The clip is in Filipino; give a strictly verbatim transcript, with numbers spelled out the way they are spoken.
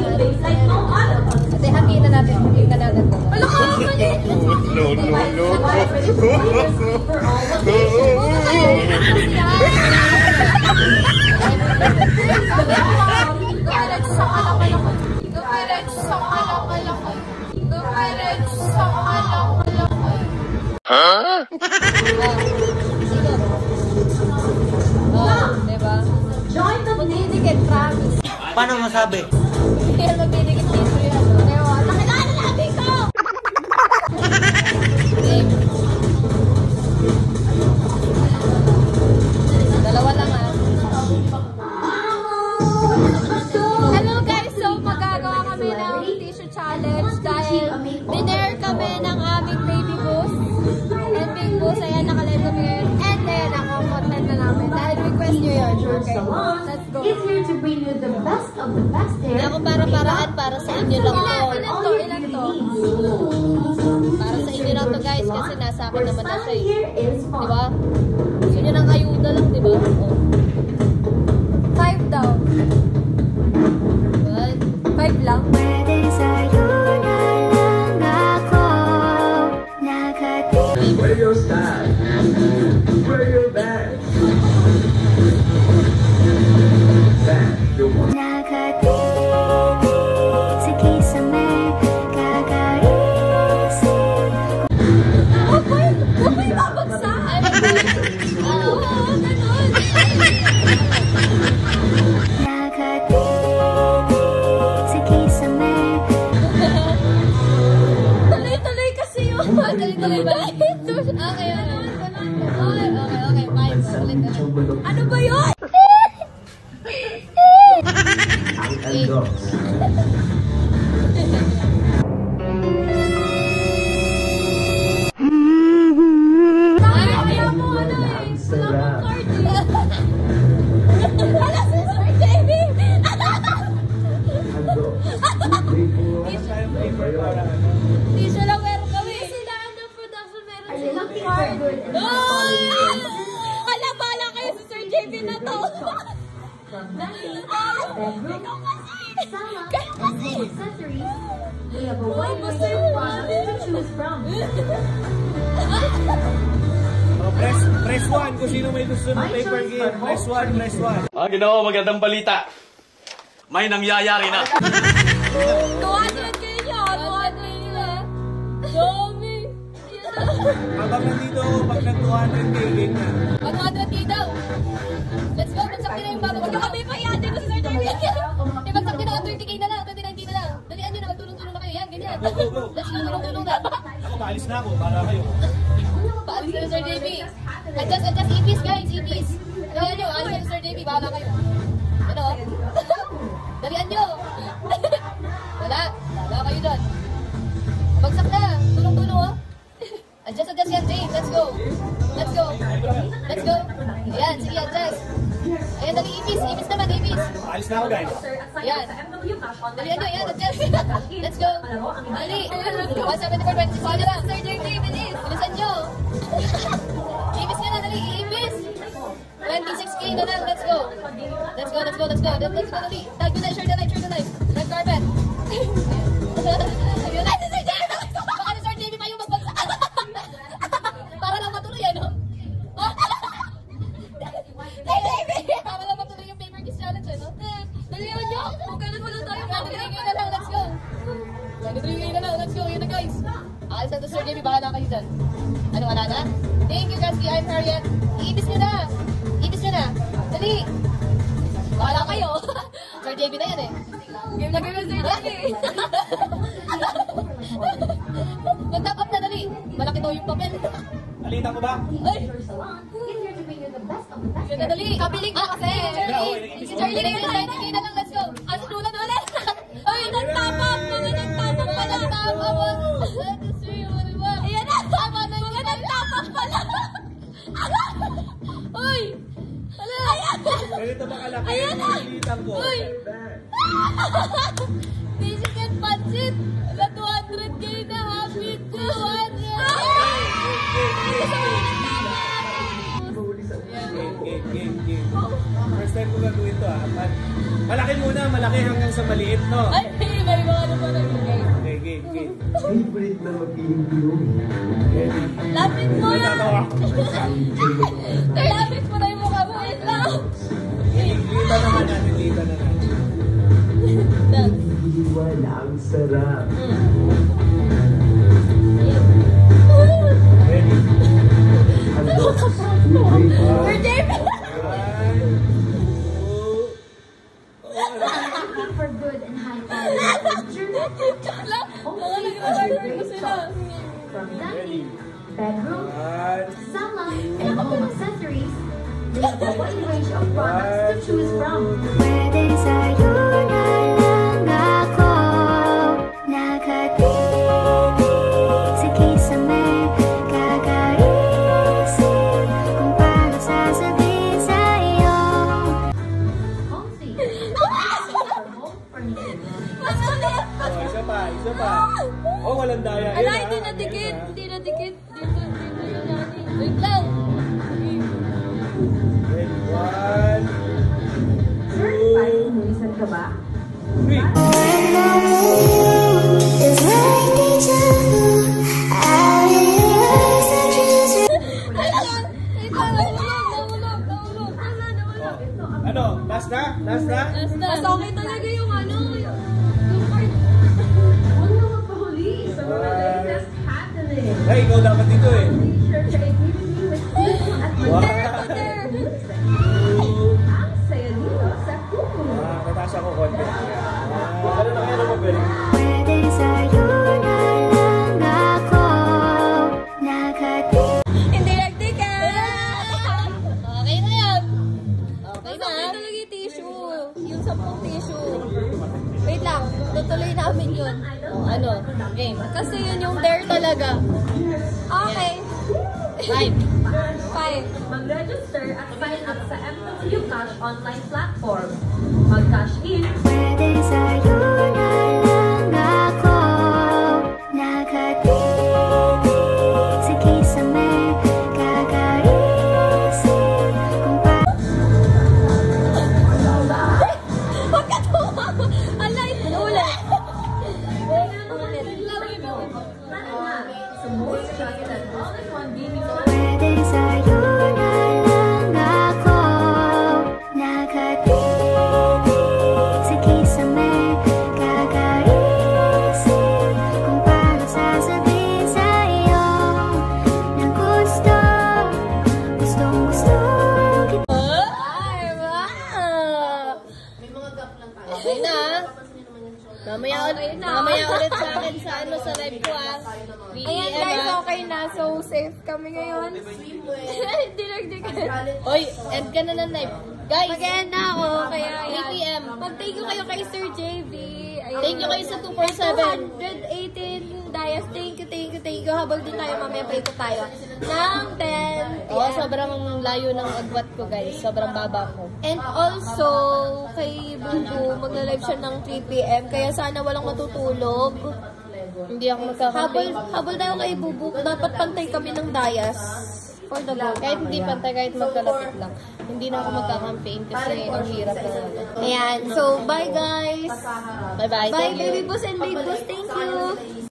Kasi hatiin na natin. Hatiin na natin. Wala ka! No, no, no. Huh? Oh, diba? Join the magdidikit, promise. Paano masabi? Hindi yan magdidikit dito yan. Diba? Nakilala natin ko! Dalawa lang ah. Hello guys! So magagawa kami ng tissue challenge dahil dinare kami ng aming baby boss. And big boss, ayan, nakalive kami ngayon. And then, ako, content na namin. Dahil request nyo yun. Okay, let's go. It's here to bring you the best of the best hair. Ako para-paraan para sa inyo lang to. Ilan to? Ilan to? Para sa inyo lang to guys, kasi nasa akin naman na siya eh. Diba? Gusto nyo ng ayuda lang, diba? Five daw. What? Five lang? Where your style? Where your bag? Bag, your one. Huwag mo yung babagsak! Oo, ganun! Tuloy-tuloy kasi yun! Tuloy-tuloy ba? Okay, okay. Okay, okay, okay. Fine. Ulit, ulit. Ano ba yun? And dogs. Kaya mo ano eh. Wala mo card eh. Wala si Sir Jamie! Tissue lang meron kami. Sila ano production meron silang card. Hala, bala kayo si Sir Jamie na to. Ikaw kasi! Kayo kasi! We have a wide range of products to choose from. Oh, press, press one kung sino may gusto ng paper game. Press one, press one. Ah, ginawa, magandang balita. May nangyayari na. two hundred kayo nyo! two hundred nila! Dami! Habang nandito ako, pag nag-two hundred K, game na. one hundred K daw! Let's go! Magsakti na yung bago. Huwag yung kami pa yan! Dito si Sir Jamie! Di magsakti na! thirty K na lang! twenty-nine K na lang! Dalian nyo na! Magtulong-tulong na kayo! Yan! Ganyan! Go, go, go! Let's go! Tulong-tulong na! Ako, maalis na ako. Para kayo. Paalis na Sir Jamie! Adjust! Adjust! Ipis guys! Ipis! Dalian nyo! Alis na Sir Jamie! Bahala kayo! Ano? Dalian nyo! Wala! Wala kayo dyan! Bagsak na! Tulong-tulong oh! Adjust! Adjust yan Jane! Let's go! Let's go! Let's go! Ayan! Sige! Adjust! Ayan! Dali! Ipis! Ipis naman! Ipis! Maalis na ako, guys. Ayan! Dalian nyo! Ayan! Adjust! Let's go! Dali! one seventy-four twenty-six na lang! Sir Jamie! Bilis! Bilisan nyo! Ipis nga na! Dali! Ipis! twenty-six K na lang! Let's go! Let's go! Let's go! Let's go! Let's go! Dali! Tag nyo na! Share the light! Share the light! Red carpet! Yun na! Sir Jamie! Baka ni Sir Jamie pa yung magbagsak! Para lang matuloy ano? Sir Jamie! Para lang matuloy yung paper kiss challenge ano? Dalihan nyo! Kung kailan mo lang tayo! twenty-three K na lang! Let's go! twenty-three K na lang! Let's go! Yun na guys! Alis na to Sir Jamie! Baka na kayo dyan! Ano wala na? Thank you Cassy! I'm Harriet! Iibis nyo na! Iibis nyo na! Dali! Bahala kayo! Sir Jamie na yan eh! Game na game na Sir Jamie! Mag-top up na dali! Malaki daw yung papel! Alita ko ba? Ay! Yun na dali! Kapiling ka kasi! Si Charlie na yun! Sige na lang! Let's go! Asa dulan ulit! Ay! Nagtapap! Mga nagtapap pala! Nagtapap! Ayan na! Tama na yun! Nagtapap pala! Uy! Ayan! Ganito ba kalaki? Ayan na! Nililitan ko. Uy! Basic and pansit! Wala two hundred K na! Happy two hundred! Game, game, game, game. First first time ko gagawin to ah. Malaki muna, malaki hanggang sa maliit, no? Ay, may mga ano pa rin. Okay, game, game. Favorite na mag-iinom. Lapit mo Wait, na! ano ah? Lapit mo na yung mukha mo. Wait lang! Lita naman natin, lita na natin. Wala, ang sarap. Ready? Adults. For David! For good and high quality Joke lang! Mga nag-order ko sila. from dining, bedroom, One. salon, and home accessories. They have a wide range of products to choose from. Pwede sa'yo na lang ako nakatitig sa kisame, kakaisip kung paano sasabihin sa'yo. Home theater. For home furnishing. Mas ulit! Oh, isa pa, isa pa. Oh, walang daya. Ala, Ayan, hindi ah. na dikit. Hindi na dikit. Dito, dito na natin. Wait lang. Ready? One, Certified umulisan ka ba? three. When the moon is like deja vu, I realize that you Wait lang. Wait lang. Nahulog. Nahulog. Nahulog. Ala, nahulog. Ano? Last na? Last na? Last na. Mas okay talaga yung ano. Yung card. Huwag na magpahuli sa mga latest happening. Ay, ikaw dapat dito eh. Sure to agree with me with Tito at Wow. There. ang saya dito sa Kumu. Ah, natasa ko konti. Ano na kaya naman pwede? pwede sa'yo na lang ako nakatitig. Hindi nagdikit. Okay na yan. Okay na. Okay talaga yung tissue. Yung sampung tissue. Wait lang. Tutuloy namin yun. Ano? Game. Kasi yun yung dare talaga. Okay. Five. Five. Mag-register at sign up sa M W Cash online platform. Mag-cash in. Pwede sa'yo na lang ako nakatitig sa kisame, kakaisip kung paano. Huwag ka tuwa. Alay. Ulit. Ulit. Tara na sa most trusted all-in-one gaming Pwede sa'yo na lang ako nakatitig sa kisame, kakaisip kung paano sasabihin sa'yo na gusto, gustong gusto kita. Ay, wow. Okay na. Mamaya ulit, mamaya ulit sa akin sa ano sa live ko ah. Ayan guys, okay na. So, safe kami ngayon. Hindi nagdigan. Oy, end ka na ng live. Guys, Mag-end na ako, kaya three p m Mag-thank you kayo kay Sir J V. Ayun. Thank you kayo sa two four seven. two hundred eighteen Dias. Thank you, thank you, thank you. Habol din tayo, mamaya pa ito tayo. Ng ten p m Oh, sobrang layo ng agwat ko guys. Sobrang baba ko. And also, kay Bubu, magla-live siya ng three p m Kaya sana walang matutulog. Hindi ako Habol, magkakamping. habol tayo kay Bubu. Dapat pantay kami ng Dias. For the go. Kahit hindi pantay, kahit magkalapit lang. Hindi na ako magkakamping kasi ang hirap na ano. Ayan. So, bye guys. Bye-bye. Bye, Thank you. baby boss and baby boss. Thank you.